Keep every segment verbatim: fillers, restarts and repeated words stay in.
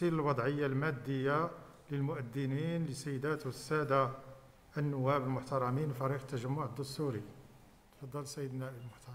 تحسين الوضعية المادية للمؤذنين لسيدات والسادة النواب المحترمين وفريق التجمع الدستوري. تفضل سيد النائب المحترم.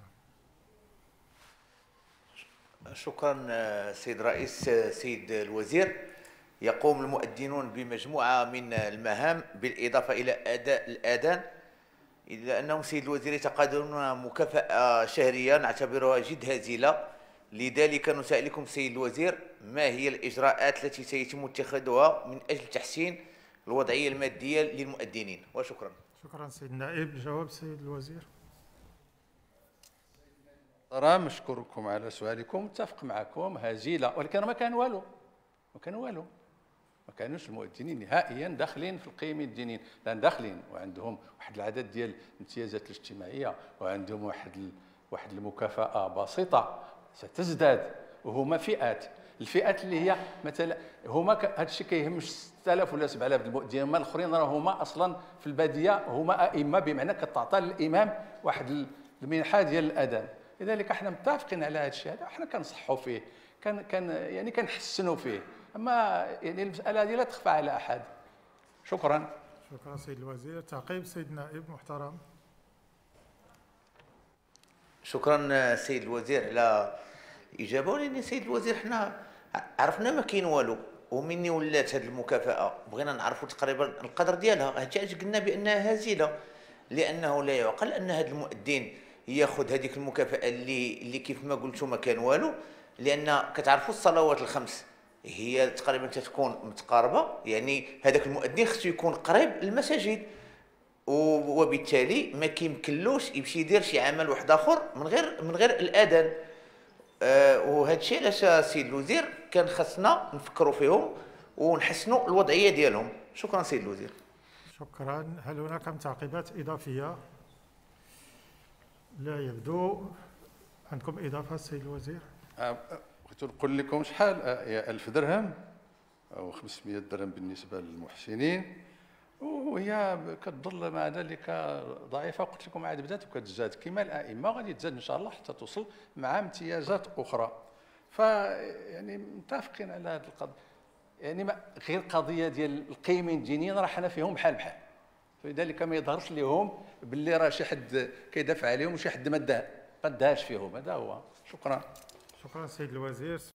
شكرا سيد الرئيس. سيد الوزير، يقوم المؤذنون بمجموعة من المهام بالإضافة إلى أداء الآذان، إلا أنهم سيد الوزير يتقاضون مكافأة شهرية نعتبرها جد هزيلة. لذلك نسألكم سيد الوزير، ما هي الإجراءات التي سيتم اتخاذها من أجل تحسين الوضعية المادية للمؤذنين؟ وشكرا. شكرا سيد النائب. جواب سيد الوزير. ترى نشكركم على سؤالكم، متفق معكم، هزيله، ولكن ما كان والو ما كان والو ما كانوش المؤذنين نهائيا داخلين في القيم الدينيين، لان داخلين وعندهم واحد العدد ديال الامتيازات الاجتماعيه، وعندهم واحد ال... واحد المكافاه بسيطه ستزداد، وهما فئات. الفئات اللي هي مثلا هما ك... هذا الشيء كيهمش ستة آلاف ولا سبعة آلاف المؤذنين، اما الاخرين راه هما اصلا في الباديه هما ائمه، بمعنى كتعطى للامام واحد المنحه ديال الاذان. لذلك احنا متفقين على هذا الشيء هذا، احنا كنصحوا فيه، كان كان يعني كنحسنوا فيه، اما يعني المساله هذه لا تخفى على احد. شكرا. شكرا سيد الوزير. تعقيب سيد النائب محترم. شكرا سيد الوزير على الاجابه. لان سيد الوزير حنا عرفنا ما كاين والو، ومني ولات هذه المكافاه بغينا نعرفوا تقريبا القدر ديالها. هادشي قلنا بانها هزيله، لانه لا يعقل ان هذا المؤذن ياخذ هذيك المكافاه اللي اللي كيف ما قلتوا ما كان والو، لان كتعرفوا الصلوات الخمس هي تقريبا تتكون متقاربه، يعني هذاك المؤذن خصو يكون قريب للمساجد، وبالتالي ما كيمكنلوش يمشي يدير شي عمل واحد اخر من غير من غير الاذان. آه وهذا الشيء علاش سيد الوزير كان خاصنا نفكروا فيهم ونحسنوا الوضعيه ديالهم. شكرا سيد الوزير. شكرا. هل هناك تعقيبات اضافيه؟ لا يبدو. عندكم اضافه سيد الوزير؟ بغيت نقول لكم شحال هي ألف درهم او خمسمائة درهم بالنسبه للمحسنين، وهي كتظل مع ذلك ضعيفه. قلت لكم عاد بدات وكتزاد كما الائمه، غادي تزاد ان شاء الله حتى توصل مع امتيازات اخرى. ف يعني متفقين على هذه القضيه، يعني ما غير قضيه ديال القيمين الدينيين راه حنا فيهم بحال بحال، فلذلك ما يظهرش لهم باللي راه شي حد كيدافع عليهم وشي حد ما داهاش فيهم. هذا هو. شكرا. شكرا سيد الوزير.